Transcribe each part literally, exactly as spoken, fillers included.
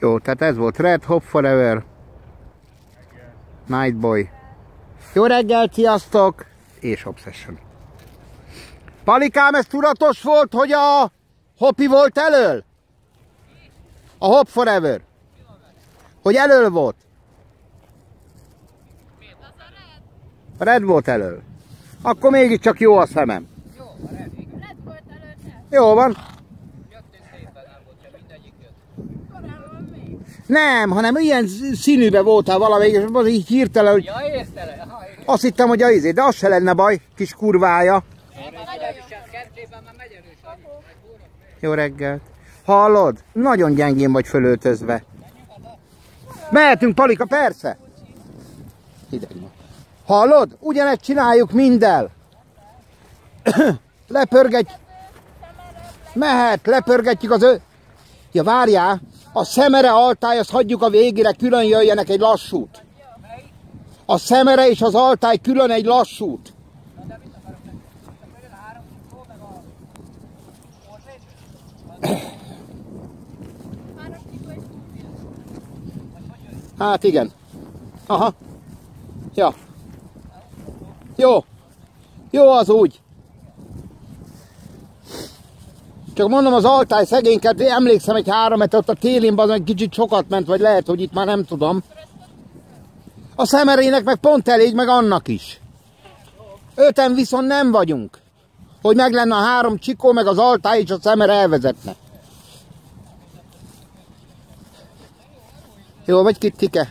Jó, tehát ez volt Red Hop Forever. Night Boy. Jó reggelt, sziasztok! És Obsession. Palikám, ez tudatos volt, hogy a Hopi volt elől? A Hop Forever. Hogy elől volt? A Red volt elől. Akkor mégiscsak jó a szemem. Jó, a Red. Red volt előtte. Jó van. Jöttünk szépen, nem volt sem, mindegyik jött. Korábban még. Nem, hanem ilyen színűbe voltál valamelyik, és az így hirtelen, hogy... Ja, értele. Aha, igen. Azt hittem, hogy a izé, de az se lenne baj, kis kurvája. Jó reggelt. Hallod? Nagyon gyengén vagy fölöltözve. Mehetünk, Palika, persze. Hideg van. Hallod? Ugyanezt csináljuk minddel. Lepörgetj. Mehet, lepörgetjük az ő... Ja, várjál. A szemere altály, azt hagyjuk a végére, külön jöjjenek egy lassút. A szemere és az altály külön egy lassút. Hát igen. Aha. Ja. Jó. Jó az úgy. Csak mondom, az altály szegényket, emlékszem egy három metert a télinben, az egy kicsit sokat ment, vagy lehet, hogy itt már nem tudom. A szemerének meg pont elég, meg annak is. Öten viszont nem vagyunk. Hogy meg lenne a három csikó, meg az altály, és a szemere elvezetne. Jó vagy, Kittike?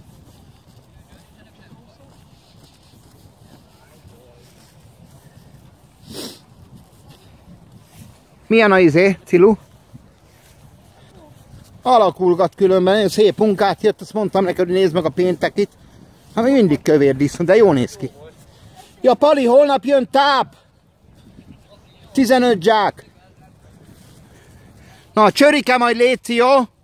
Milyen a izé, Cilu? Alakulgat különben, szép munkát jött, azt mondtam neki, hogy nézd meg a péntekit. Hát még mindig kövér disznó, de jó néz ki. Ja, Pali, holnap jön táp! tizenöt zsák. Na, csörike majd létszi, jó?